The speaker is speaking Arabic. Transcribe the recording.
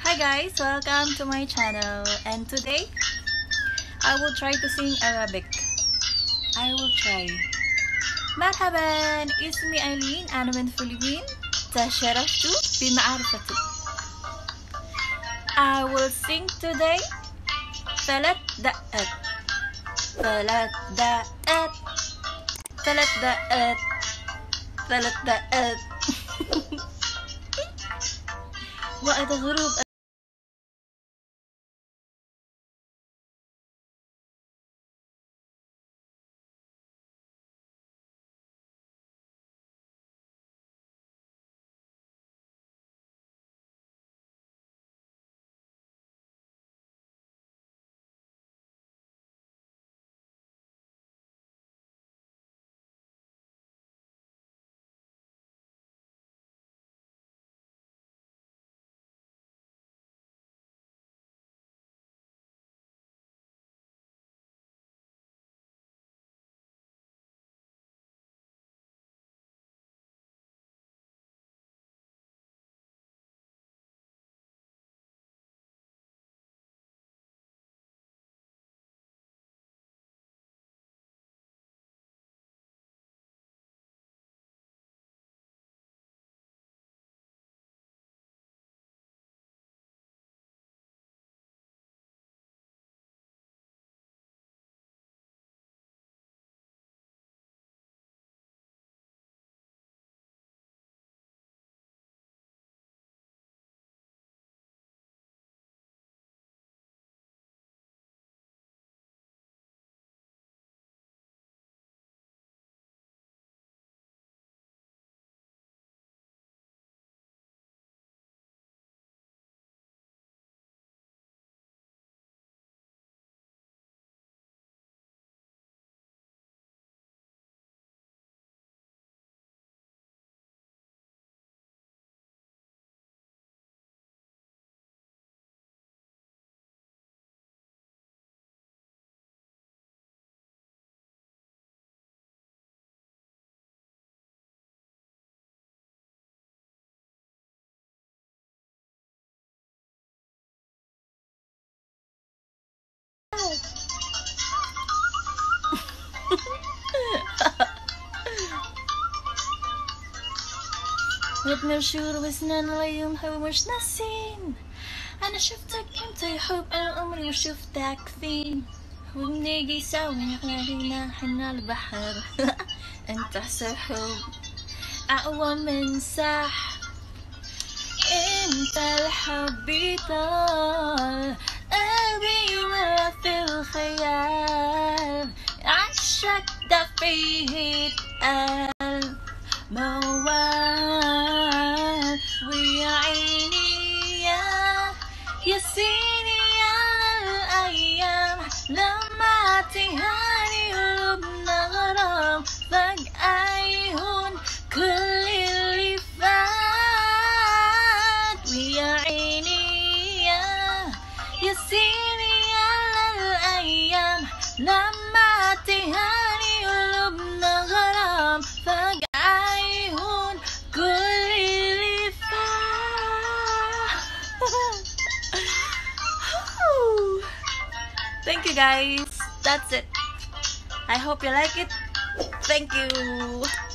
Hi guys, welcome to my channel, and today I will try to sing Arabic. I will try. مرحبا، اسمي أيلين، أنا من الفلبين. تشرفت بمعرفتي. I will sing today 3 دقات 3 دقات 3 دقات 3 دقات وقت غروب بدنا شهور وسنين اليوم هو مش ناسين. أنا شفتك أنت يا حب، أنا عمري ما شفتك فين. وبنيجي سوا علينا حنا البحر أنت سحب أقوى من سحر. أنت الحب طال قلبي ما في الخيال. عشق ده فيه اتقال موال. ويا عيني يا سيني على الأيام لما تهاني قلوبنا غرام. فجأة يهون كل اللي فات. ويا عيني يا سيني على الأيام لما تهاني قلوبنا غرام. فجأة يهون كل اللي فات. Thank you guys, that's it. I hope you like it. Thank you.